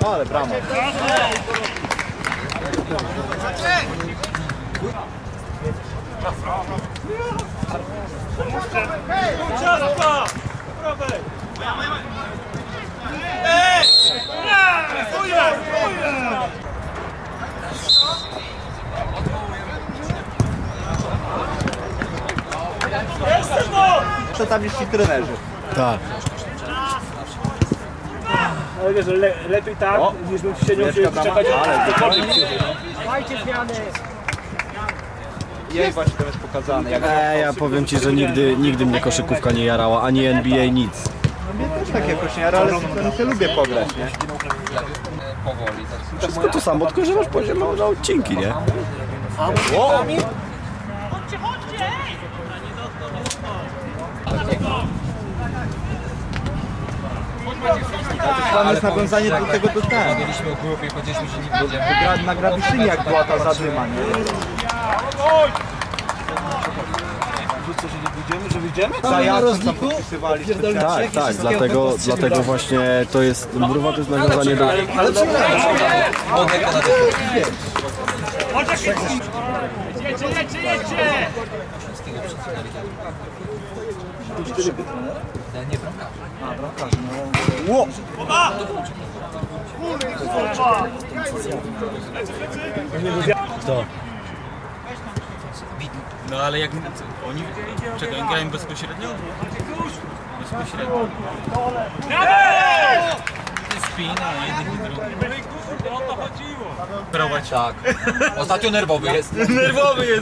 ale brama. To tam jest ci trenerzy. Tak. Ale wiesz, lepiej tak, niż bym siedział się czekać, ale dajcie zmiany. Jej właśnie to jest pokazane. Ja powiem ci, że nigdy mnie koszykówka nie jarała, ani NBA, nic. No mnie też tak jakoś nie jara, ale ja lubię pograć, nie? Wszystko to samo, tylko że masz poziom na odcinki, nie? Plan jest nawiązanie do tego do ten. Mieliśmy o grupie, powiedzieliśmy, że nie będziemy. Na Grabiszynie jak była ta zadyma, nie? Co, że nie pójdziemy, że wyjdziemy? Za jasno tam podpisywali. Tak, dlatego właśnie to jest, mruwa to jest nawiązanie do... Nie bramkarz. A, bramkarz, no. Ło! Kto? No ale jak oni czekaj, grają bezpośrednio? Bezpośrednio. Spina, jeden i drugi. O to chodziło. Prowadź. Tak. Ostatnio nerwowy jest. Nerwowy jest.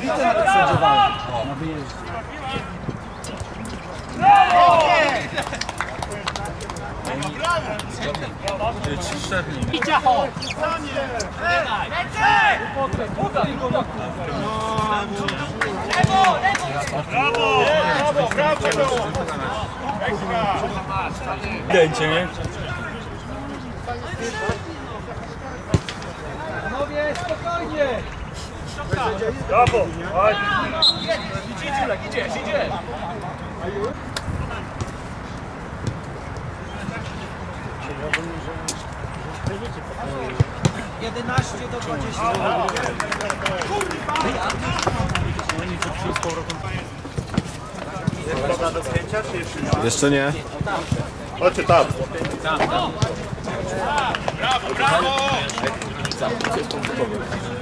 Trzy czerni. Dęcie, nie? Panowie, spokojnie! Brawo! Idzie! 11 do 20. Do zdjęcia, czy jeszcze nie? Jeszcze nie? Chodźcie tam. Brawo!